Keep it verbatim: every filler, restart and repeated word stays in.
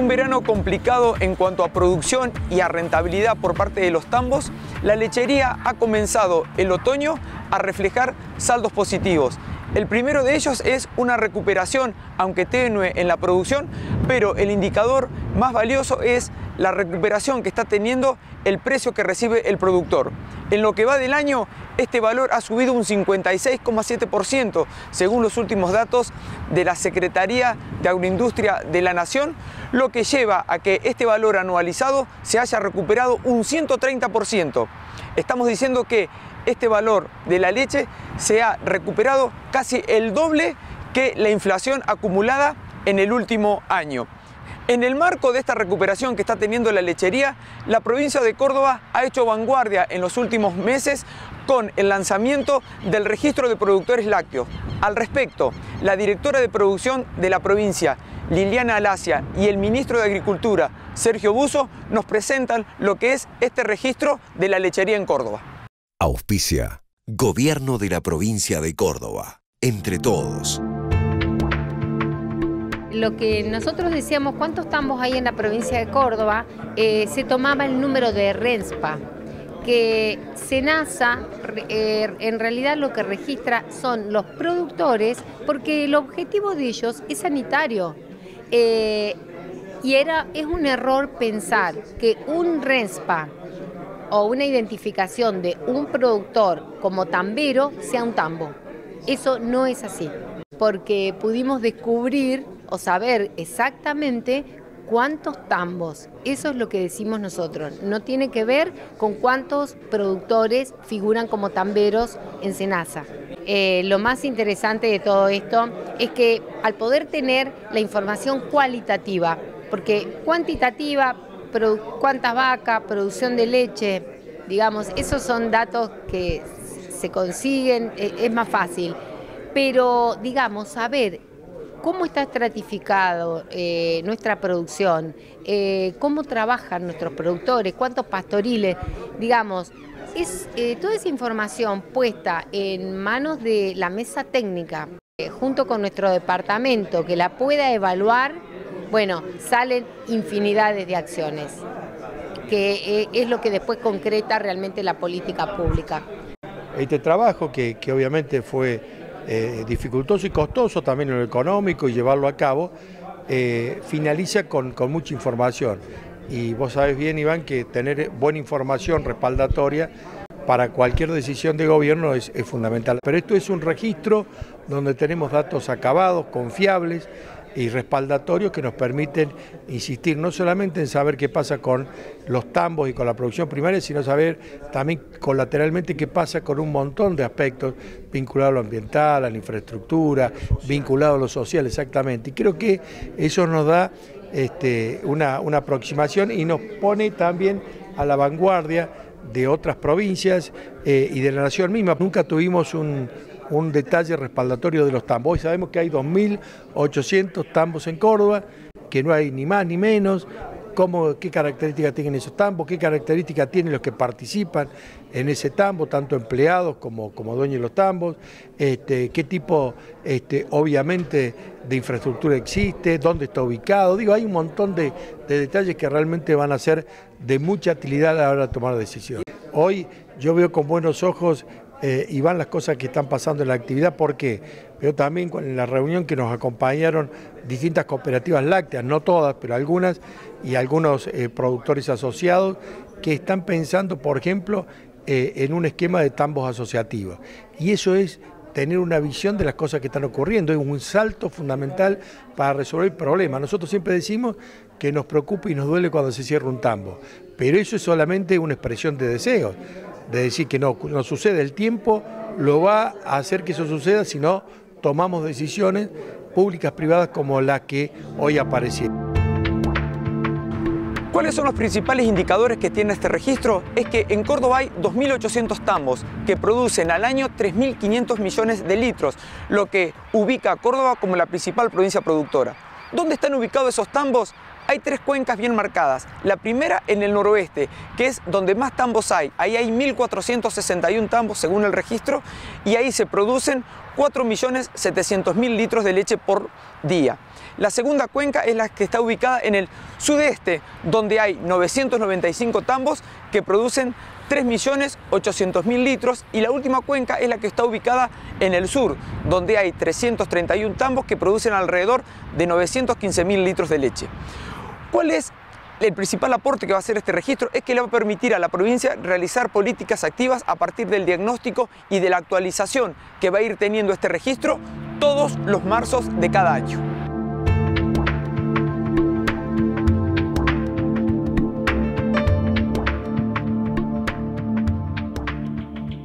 un verano complicado en cuanto a producción y a rentabilidad por parte de los tambos, la lechería ha comenzado el otoño a reflejar saldos positivos. El primero de ellos es una recuperación, aunque tenue, en la producción, pero el indicador más valioso es la recuperación que está teniendo el precio que recibe el productor. En lo que va del año, este valor ha subido un cincuenta y seis coma siete por ciento, según los últimos datos de la Secretaría de Agroindustria de la Nación, lo que lleva a que este valor anualizado se haya recuperado un ciento treinta por ciento. Estamos diciendo que este valor de la leche se ha recuperado casi el doble que la inflación acumulada en el último año. En el marco de esta recuperación que está teniendo la lechería, la provincia de Córdoba ha hecho vanguardia en los últimos meses con el lanzamiento del registro de productores lácteos. Al respecto, la directora de producción de la provincia, Liliana Alacia, y el ministro de Agricultura, Sergio Buso, nos presentan lo que es este registro de la lechería en Córdoba. Auspicia Gobierno de la provincia de Córdoba. Entre todos. Lo que nosotros decíamos, ¿cuántos tambos hay en la provincia de Córdoba? Eh, se tomaba el número de RENSPA, que SENASA eh, en realidad lo que registra son los productores, porque el objetivo de ellos es sanitario. Eh, y era, es un error pensar que un RENSPA o una identificación de un productor como tambero sea un tambo. Eso no es así, porque pudimos descubrir o saber exactamente cuántos tambos. Eso es lo que decimos nosotros. No tiene que ver con cuántos productores figuran como tamberos en SENASA. Eh, lo más interesante de todo esto es que al poder tener la información cualitativa, porque cuantitativa, cuántas vacas, producción de leche, digamos, esos son datos que se consiguen, es más fácil. Pero, digamos, saber cómo está estratificado eh, nuestra producción, eh, cómo trabajan nuestros productores, cuántos pastoriles, digamos, es eh, toda esa información puesta en manos de la mesa técnica, eh, junto con nuestro departamento, que la pueda evaluar, bueno, salen infinidades de acciones, que eh, es lo que después concreta realmente la política pública. Este trabajo, que, que obviamente fue eh, dificultoso y costoso también en lo económico y llevarlo a cabo, eh, finaliza con, con mucha información. Y vos sabés bien, Iván, que tener buena información respaldatoria para cualquier decisión de gobierno es, es fundamental. Pero esto es un registro donde tenemos datos acabados, confiables y respaldatorios que nos permiten insistir no solamente en saber qué pasa con los tambos y con la producción primaria, sino saber también colateralmente qué pasa con un montón de aspectos vinculados a lo ambiental, a la infraestructura, vinculados a lo social, exactamente. Y creo que eso nos da este, una, una aproximación y nos pone también a la vanguardia de otras provincias eh, y de la nación misma. Nunca tuvimos un un detalle respaldatorio de los tambos. Hoy sabemos que hay dos mil ochocientos tambos en Córdoba, que no hay ni más ni menos. Cómo, qué características tienen esos tambos, qué características tienen los que participan en ese tambo, tanto empleados como, como dueños de los tambos, este, qué tipo, este, obviamente, de infraestructura existe, dónde está ubicado. Digo, hay un montón de, de detalles que realmente van a ser de mucha utilidad a la hora de tomar decisiones. Hoy yo veo con buenos ojos Eh, y van las cosas que están pasando en la actividad. ¿Por qué? Pero también en la reunión que nos acompañaron distintas cooperativas lácteas, no todas, pero algunas, y algunos eh, productores asociados que están pensando, por ejemplo, eh, en un esquema de tambos asociativos. Y eso es tener una visión de las cosas que están ocurriendo, es un salto fundamental para resolver problemas. Nosotros siempre decimos que nos preocupa y nos duele cuando se cierra un tambo, pero eso es solamente una expresión de deseos, de decir que no, no sucede. El tiempo lo va a hacer que eso suceda si no tomamos decisiones públicas, privadas, como la que hoy aparecieron. ¿Cuáles son los principales indicadores que tiene este registro? Es que en Córdoba hay dos mil ochocientos tambos que producen al año tres mil quinientos millones de litros, lo que ubica a Córdoba como la principal provincia productora. ¿Dónde están ubicados esos tambos? hay tres cuencas bien marcadas. La primera en el noroeste, que es donde más tambos hay. Ahí hay mil cuatrocientos sesenta y uno tambos según el registro, y ahí se producen cuatro millones setecientos mil litros de leche por día. La segunda cuenca es la que está ubicada en el sudeste, donde hay novecientos noventa y cinco tambos que producen tres millones ochocientos mil litros, y la última cuenca es la que está ubicada en el sur, donde hay trescientos treinta y uno tambos que producen alrededor de novecientos quince mil litros de leche. ¿Cuál es el principal aporte que va a hacer este registro? Es que le va a permitir a la provincia realizar políticas activas a partir del diagnóstico y de la actualización que va a ir teniendo este registro todos los marzos de cada año.